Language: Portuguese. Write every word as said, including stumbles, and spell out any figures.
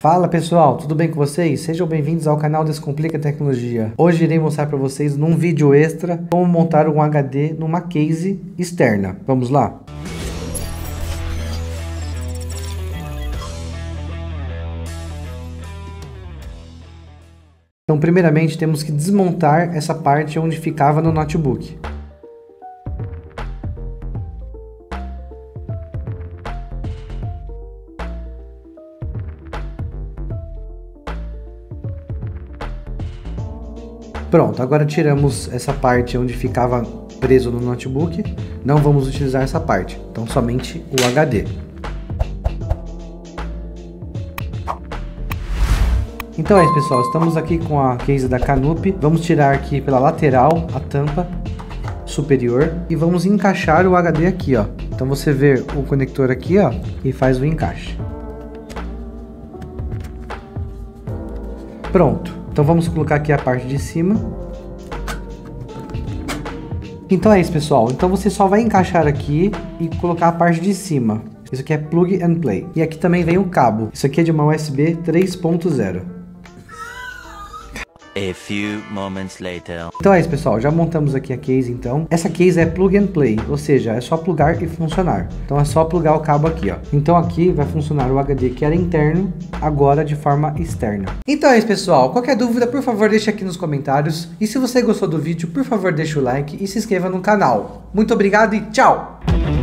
Fala pessoal, tudo bem com vocês? Sejam bem-vindos ao canal Descomplica Tecnologia. Hoje irei mostrar para vocês num vídeo extra como montar um H D numa case externa. Vamos lá? Então primeiramente temos que desmontar essa parte onde ficava no notebook. Pronto, agora tiramos essa parte onde ficava preso no notebook. Não vamos utilizar essa parte, então somente o H D. Então é isso pessoal, estamos aqui com a case da Canup. Vamos tirar aqui pela lateral a tampa superior e vamos encaixar o H D aqui, ó. Então você vê o conector aqui, ó, e faz o encaixe. Pronto. Então vamos colocar aqui a parte de cima. Então é isso pessoal, então você só vai encaixar aqui e colocar a parte de cima. Isso aqui é plug and play. E aqui também vem o cabo. Isso aqui é de uma U S B três ponto zero. A few moments later. Então é isso pessoal, já montamos aqui a case então. Essa case é plug and play, ou seja, é só plugar e funcionar. Então é só plugar o cabo aqui, ó. Então aqui vai funcionar o H D que era interno, agora de forma externa. Então é isso pessoal, qualquer dúvida por favor deixe aqui nos comentários. E se você gostou do vídeo, por favor deixe o like e se inscreva no canal. Muito obrigado e tchau!